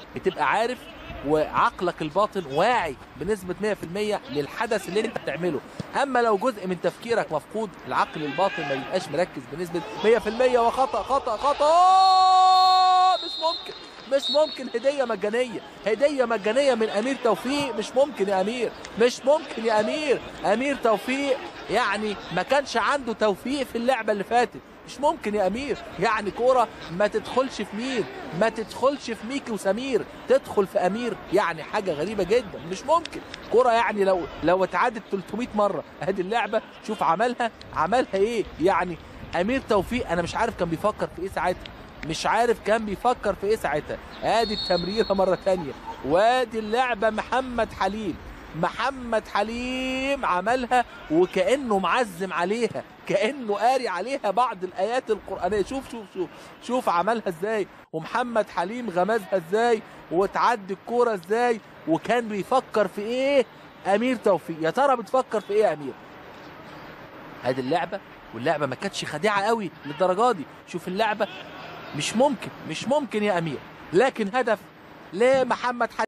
بتبقى عارف وعقلك الباطن واعي بنسبة 100% للحدث اللي انت بتعمله. اما لو جزء من تفكيرك مفقود، العقل الباطن ما بيبقاش مركز بنسبة 100%. وخطأ خطأ خطأ، مش ممكن هدية مجانية، هدية مجانية من أمير توفيق. مش ممكن يا أمير، مش ممكن يا أمير. أمير توفيق يعني ما كانش عنده توفيق في اللعبة اللي فاتت. مش ممكن يا أمير، يعني كورة ما تدخلش في مين، ما تدخلش في ميكي وسمير، تدخل في أمير. يعني حاجة غريبة جدا، مش ممكن. كورة يعني لو اتعادت 300 مرة هذه اللعبة، شوف عملها ايه يعني. أمير توفيق أنا مش عارف كان بيفكر في إيه ساعتها، مش عارف كان بيفكر في ايه ساعتها. ادي التمريره مره ثانيه، وادي اللعبه. محمد حليم عملها وكانه معزم عليها، كانه قاري عليها بعض الايات القرانيه. شوف عملها ازاي، ومحمد حليم غمزها ازاي، وتعدي الكوره ازاي، وكان بيفكر في ايه امير توفيق. يا ترى بتفكر في ايه يا امير؟ ادي اللعبه، واللعبه ما كانتش خادعه قوي للدرجه دي. شوف اللعبه، مش ممكن يا أمير. لكن هدف لمحمد حليم.